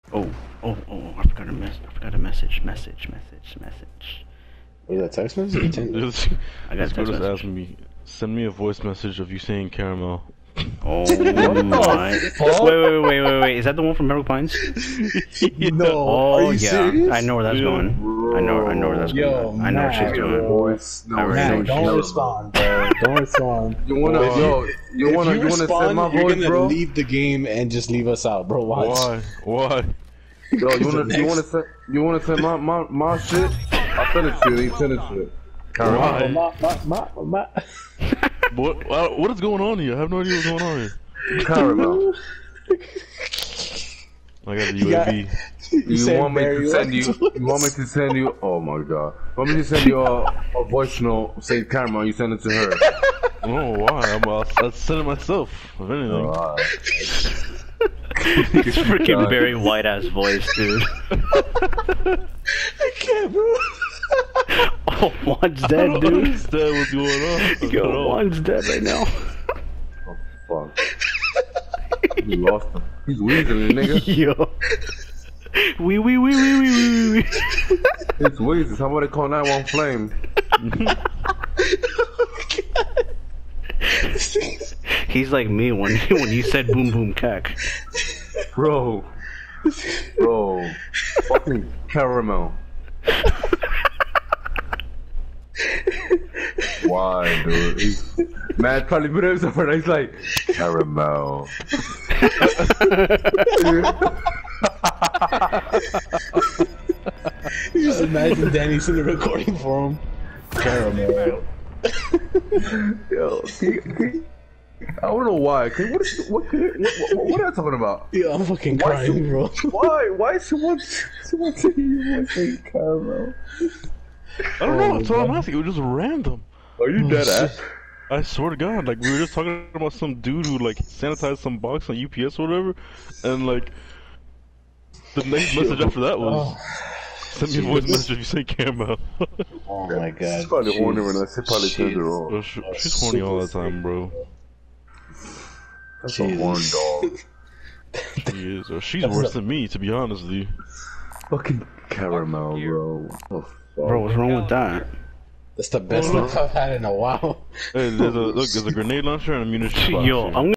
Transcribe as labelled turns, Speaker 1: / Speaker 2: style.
Speaker 1: Oh, I forgot a message.
Speaker 2: Was that text message or Tinder?
Speaker 1: I got a text message.
Speaker 3: Asking me, send me a voice message of you saying caramel.
Speaker 1: Oh my! Wait! Is that the one from Metal Pines?
Speaker 2: No.
Speaker 1: Oh
Speaker 2: Are you
Speaker 1: yeah,
Speaker 2: serious?
Speaker 1: I know where that's going. I know where that's going. I know what she's doing.
Speaker 2: No,
Speaker 1: I already know
Speaker 2: Matt, don't
Speaker 1: she's
Speaker 2: respond, bro. Don't respond.
Speaker 4: You wanna send my
Speaker 2: you're
Speaker 4: voice,
Speaker 2: gonna
Speaker 4: bro?
Speaker 2: leave the game and just leave us out, bro. Watch.
Speaker 3: Why?
Speaker 4: Yo, you wanna send my shit? I'll send it to you. Send it to you.
Speaker 3: Why?
Speaker 2: My.
Speaker 3: What is going on here? I have no idea what's going on here.
Speaker 4: Caramel.
Speaker 3: I got the UAV.
Speaker 4: You want me to send you? You want me to send you? Oh my god! You want me to send you a voice note? Say caramel. You send it to her.
Speaker 3: Oh, why? I'll send it myself. If anything.
Speaker 1: His freaking very white ass voice, dude.
Speaker 2: I can't, bro.
Speaker 1: Oh, one's dead, dude.
Speaker 3: Understand what's going on?
Speaker 1: Yo, one's dead right now.
Speaker 4: Oh fuck! You lost him. He's wheezing, nigga.
Speaker 1: Yo. Wee.
Speaker 4: It's wheezing. Somebody call 911 flame.
Speaker 1: He's like me when you said boom boom cack.
Speaker 4: Bro, fucking caramel. Why, dude? He's mad. Probably put himself right. He's like caramel.
Speaker 2: You just imagine Danny's in the recording for him. Caramel.
Speaker 4: Yo, I don't know why. What are I talking about?
Speaker 2: Yeah, I'm fucking crying, bro.
Speaker 4: Why someone saying you want to say caramel?
Speaker 3: I don't know. That's what I'm asking. It was just random.
Speaker 4: Are you dead ass?
Speaker 3: I swear to God, like we were just talking about some dude who like sanitized some box on UPS or whatever, and like the next message after that was send me a voice message if you say caramel.
Speaker 2: Oh my god.
Speaker 4: She's probably horny when I say probably says it wrong.
Speaker 3: Bro, she's horny all the time, bro.
Speaker 4: That's a horn dog.
Speaker 3: She is. Or she's worse than me, to be honest with you.
Speaker 4: Fucking caramel, bro. Oh, fuck.
Speaker 1: Bro, what's wrong with that?
Speaker 2: That's the best look I've had in a while.
Speaker 3: Hey, there's a grenade launcher and a munition box
Speaker 1: Yo,
Speaker 3: here.
Speaker 1: I'm